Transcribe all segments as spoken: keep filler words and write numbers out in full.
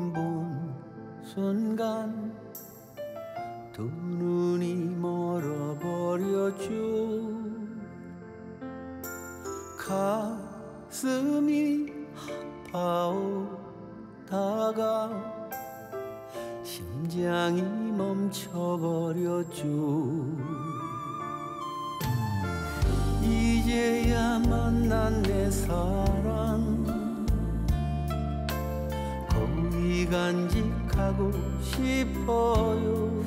처음 본 순간 두 눈이 멀어버렸죠. 가슴이 아파오다가 심장이 멈춰버렸죠. 이제야 만난 내 사랑 거의 간직하고 싶어요.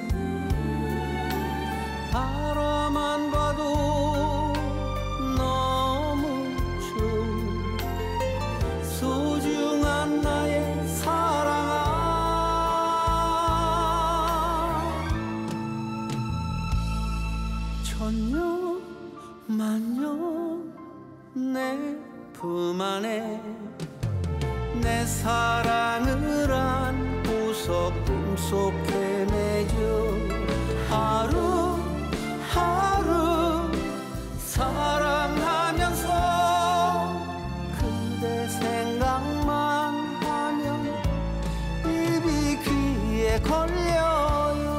바라만 봐도 너무 좋은 소중한 나의 사랑아. 천년 만년 내 품 안에 내 사랑을 안고서 꿈속에 매죠. 하루 하루 사랑하면서 그대 생각만 하면 입이 귀에 걸려요.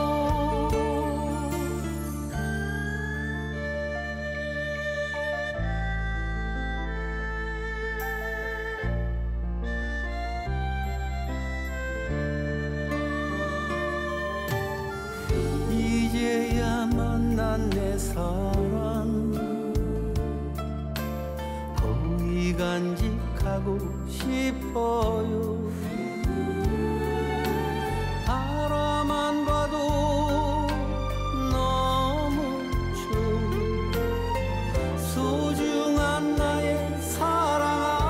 이제야 만난 내 사랑 거의 간직하고 싶어요. 바라만 봐도 너무 좋은 소중한 나의 사랑아.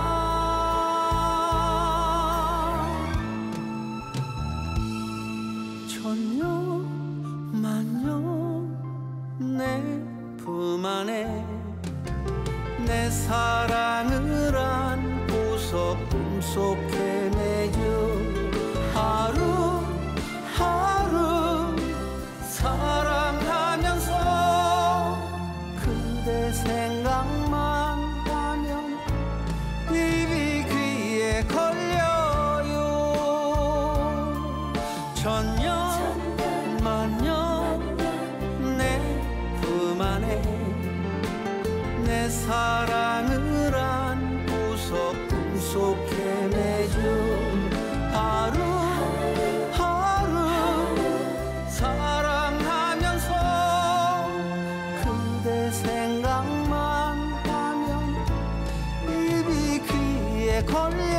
천년 만년 내 품 안에 내 사랑을 안고서 꿈속에 매죠. 하루 하루 사랑하면서 그대 생각만 하면 입이 귀에 걸려요. 천년 만년 내 품 안에 내 사랑을 안고서 꿈속에 매죠. 하루 하루 사랑하면서 그대 생각만 하면 입이 귀에 걸려.